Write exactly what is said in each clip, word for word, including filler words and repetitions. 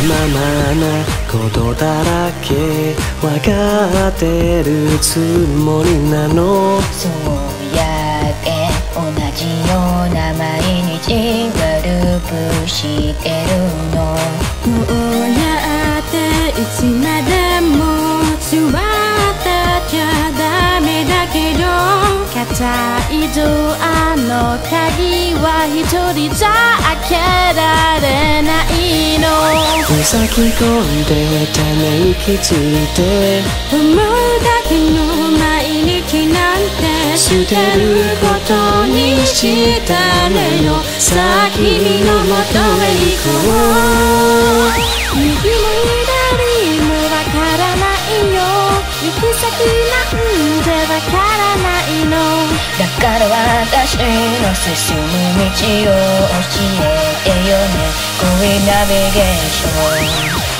ままなことだらけわかってるつもりなの。 そうやって同じような毎日がループしてるの。 こうやっていつまでも座ってちゃダメだけど、硬いドアの鍵は一人じゃ開けられないの。 塞ぎ込んでため息ついて思うだけの毎日なんて捨てることにしたのよ。さあ君のもとへ行こう。 右も左もわからないよ。行く先なんてわからないの。 だから私の進む道を教えてよね。恋ナビゲーション。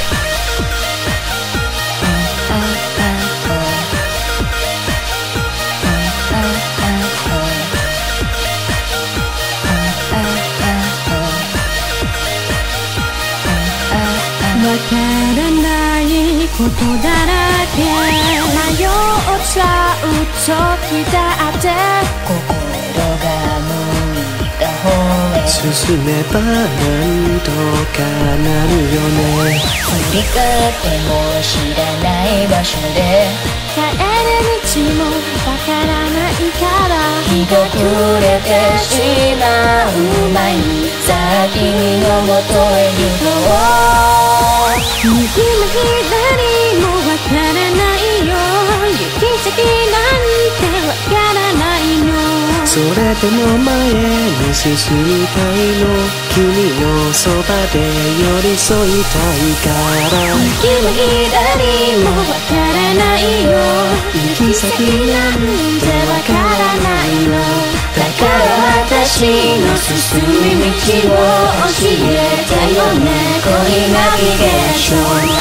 わからないことだらけ迷っちゃう時だって、 心が向いた方へ進めばなんとかなるよね。 振り返っても知らない場所で帰る道もわからないから、 日が暮れてしまう前にさあ君のもとへ行こう。 右も左もわからないよ。行き先なんてわからないの。 それでも前に進みたいの。君のそばで寄り添いたいから。 右も左もわからないよ。 行き先なんてわからないの。 だから私の進む道を教えてよね。恋ナビゲーション。